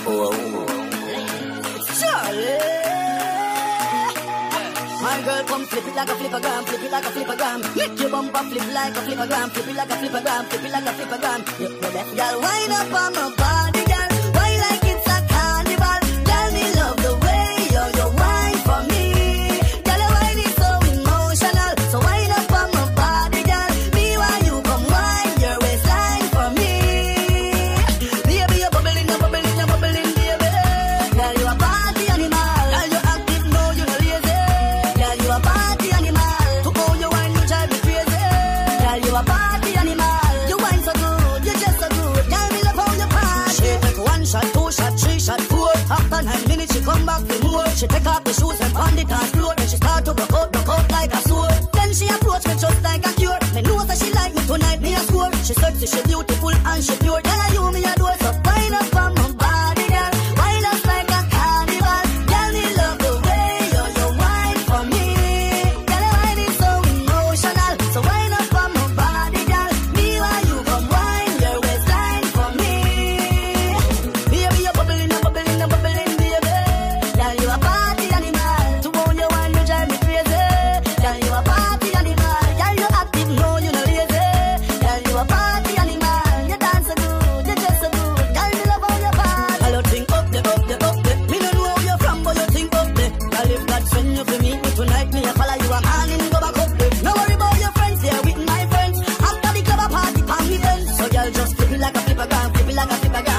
Charly. My girl, come flip it like a flipagram, flip it like a flipagram. Make your bumper flip like a flipagram, flip it like a flipagram, flip it like a flipagram. You know that, girl, wind up on my body, girl. Why like it's a carnival? Tell me love the way you wine for me. Girl, your wine is so emotional, so wind up on my body, girl. Me while you come wine your waistline for me. Baby, you're bubbling, you're bubbling, you're bubbling, baby. Girl, you a party animal. Girl, you active, no, you no lazy. Girl, you a party animal. To all your wine, you drive me crazy. Girl, you a party animal. You wine so good, you just so good. Girl, me love how you party. She take 1 shot, 2 shot, 3 shot, 4. After 9 minutes, she come back for more. She take off the shoes and pound it on floor. Then she start to broke out like a sword. Then she approach me just like a cure. Me know that she like me tonight, me a score. She sexy, she beautiful and she pure. Girl, you me a do it, so wind up on my body, girl. Wind up like a carnival. Girl, me love the way you wine for me. Girl, your wine is so emotional, so wind up on my body, girl. Me while you come wine your waistline for me. Baby, you're bubbling, you're bubbling, you're bubbling, baby. Girl, you a party animal. To own your wine, you drive me crazy. Girl, you a party animal. Girl, you active, no, you no lazy. Girl, you a party animal. You dance so good, you dress so good. Girl, me love how you party. Girl, you think up there, up there, up there. Me no know where you're from, but you think up there. Girl, if God send you for meet me tonight, me a follow you a man and go back up there. No worry about your friends, here with my friends. After the club a party, pan me then. So girl, just flip it like a flipagram, flip it like a flipagram.